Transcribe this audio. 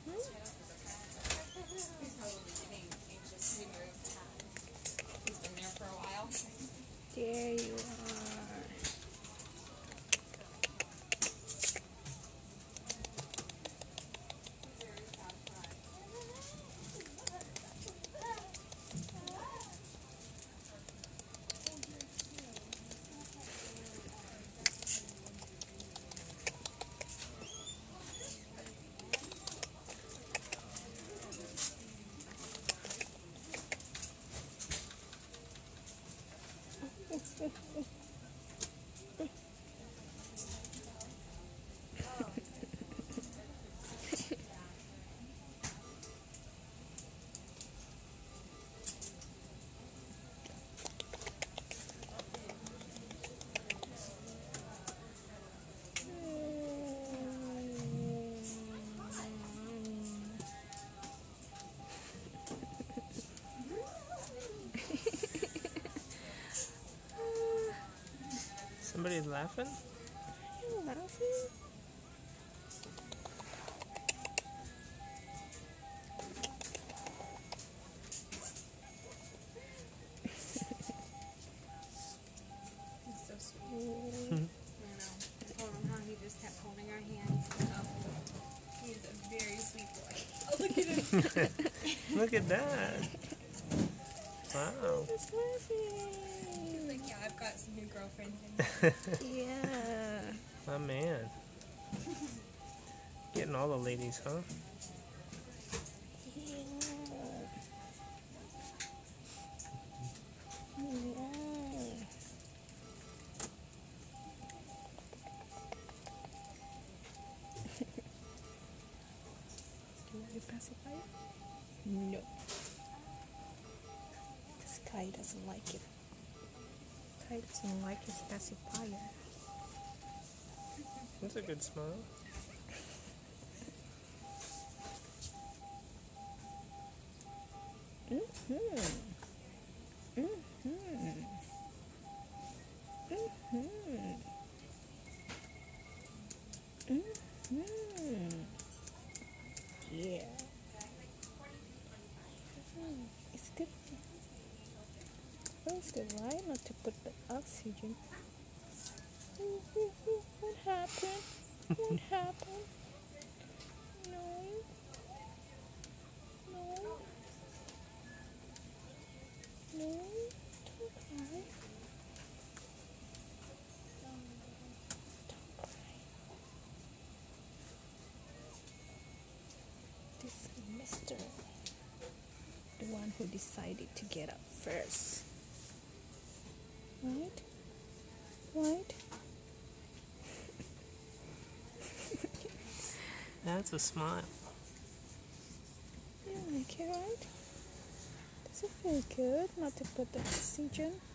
He's probably getting anxious to move. He's been there for a while. There you are. Somebody's laughing? Are you laughing? He's so sweet. I know. I told him how he just kept holding our hands. He's a very sweet boy. Oh, look at him. Look at that. Wow. He's laughing. He's like, yeah, I've got some new girlfriends in here. Yeah. My man. Getting all the ladies, huh? Yeah. Do you want a pacifier? No. This guy doesn't like it. Guy doesn't like his pacifier. That's a good smile. Yeah. It's good. Feels good, right? Not to put the oxygen. What happened? What happened? No. No. No. Don't cry. Don't cry. This is Mr. The one who decided to get up first. Right? Right? That's a smile. You like it, right? Does it feel good not to put the oxygen?